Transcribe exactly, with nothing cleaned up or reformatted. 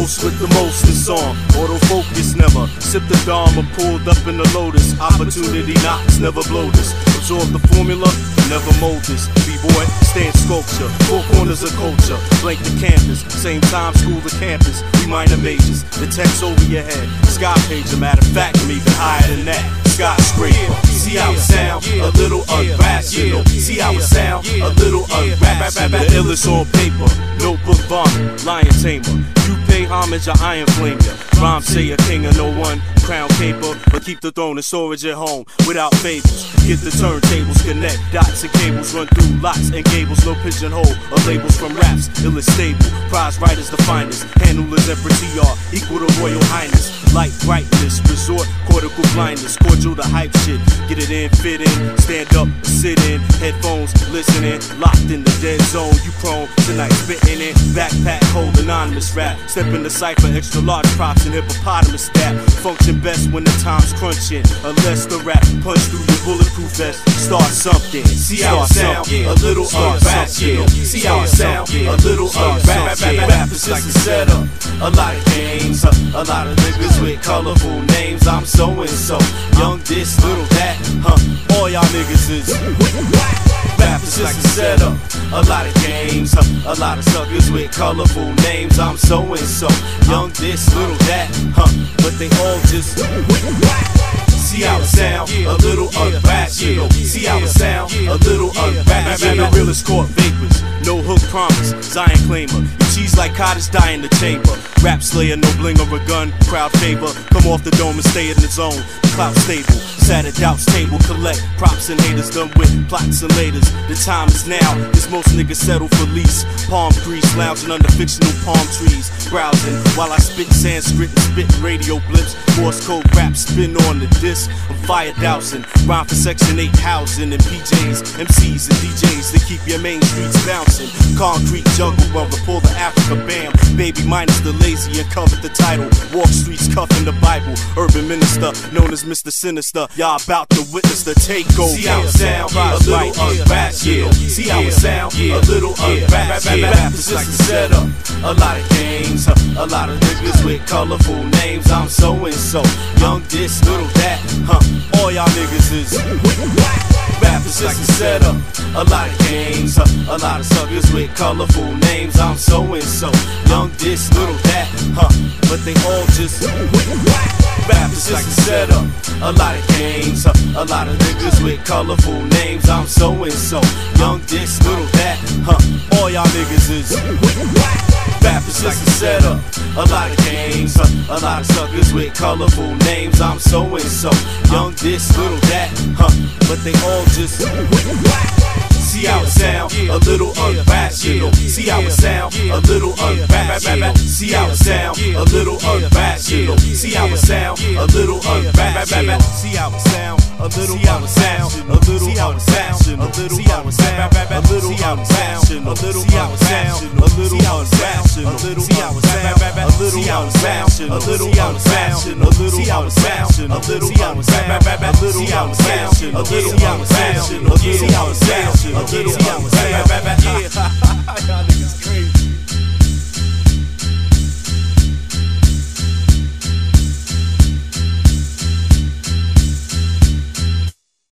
host with the mostest on. Autofocus never. Sip the Dharma, pulled up in the Lotus. Opportunity knocks, never blow this. Absorb the formula, never mold this. B-boy, stand sculpture. Four corners of culture. Blank the canvas. Same time, school to campus. We minor majors. The text over your head. Sky page, a matter of fact, I'm even higher than that. Skyscraper. See how it sound? A little irrational. See how it sound? A little irrational. The illest on paper. Notebook vomit. Lion tamer. You pay homage, I iron flame ya. Rhyme say a king of no one. Crown caper, but keep the throne and storage at home without fables. Get the turntables, connect dots and cables, run through lots and gables, no pigeonhole or labels from raps. Ill is stable, prize writers the finest, handlers Emperor T R, equal to Royal Highness. Light brightness, resort, cortical blindness, cordial to hype shit. Get it in, fit in, stand up, sit in, headphones, listening, locked in the dead zone. You prone tonight, spitting in, backpack, hold anonymous rap. Step in the cipher, extra large props and hippopotamus stab. Function best when the time's crunching, unless the rap punch through your bulletproof vest. Start something, see how it sound, a little irrational. See how it sound, a little irrational. Rap is just a setup, a lot of games, a lot of niggas with colorful names. I'm so and so, young this, little that, huh? All y'all niggas is rap is just a setup, a lot of games, a lot of suckers with colorful names. I'm so and so, young this, little that, huh? But they all just see how it sound, a little irrational. See how it sound, a little irrational. The realest caught vapors, no hook promise, Zion claimer. You cheese like cottage, die in the chamber. Rap slayer, no bling or a gun, crowd favor. Come off the dome and stay in the zone. Clout stable, sat at doubts table, collect props and haters done with plots and laters. The time is now, cause most niggas settle for lease. Palm grease, lounging under fictional palm trees, browsing while I spit Sanskrit and spit radio blips. Morse code rap spin on the disc. I'm fire dousing, rhyme for section eight housing and P Js, M Cs and D Js to keep your main streets bouncing. Concrete jungle brother, pull the Africa bam. Baby minus the lazy and covered the title. Walk streets cuffing the Bible. Urban minister known as Mister Sinister. Y'all about to witness the takeover. See how it sound, a little irrational. See how it sound, a little irrational. Rap is just a setup, a lot of games, a lot of niggas with colorful names. I'm so and so, young this, little that, huh? All y'all niggas is rap is just a setup, a lot of games, a lot of suckers with colorful names. I'm so and so, young this, little that, huh? But they all just rap is just a setup, a lot of games, a lot of niggas with colorful names. I'm so and so, young this, little that, huh? All y'all niggas is rap is just a setup, a lot of games, a lot of suckers with colorful names. I'm so and so, young this, little that, huh? But they all just see how it sound, a little irrational. See how it sound, a little irrational. See how it sound, a little irrational. See how it sound, a little irrational. See how it sound, a little irrational. A little irrational. A little irrational. A little irrational. A little irrational. A little irrational. A little irrational. A little irrational. A little irrational. A little irrational. A little irrational. A little irrational. A little irrational. A little irrational. A little irrational. Yeah, y'all niggas